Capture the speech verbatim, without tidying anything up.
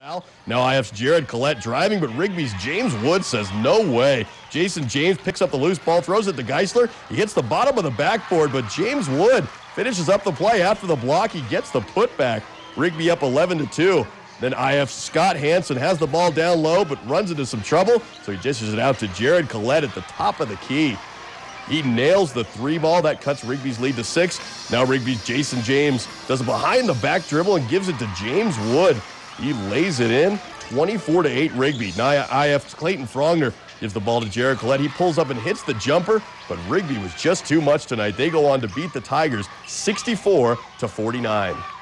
foul. Now I F's Jared Collette driving, but Rigby's James Wood says no way. Jason James picks up the loose ball, throws it to Geisler. He hits the bottom of the backboard, but James Wood finishes up the play after the block. He gets the putback. Rigby up eleven to two. Then I F's Scott Hansen has the ball down low, but runs into some trouble, so he dishes it out to Jared Collette at the top of the key. He nails the three ball. That cuts Rigby's lead to six. Now Rigby's Jason James does a behind-the-back dribble and gives it to James Wood. He lays it in, twenty-four to eight Rigby. Now I F's Clayton Frogner gives the ball to Jared Collette. He pulls up and hits the jumper, but Rigby was just too much tonight. They go on to beat the Tigers sixty-four to forty-nine.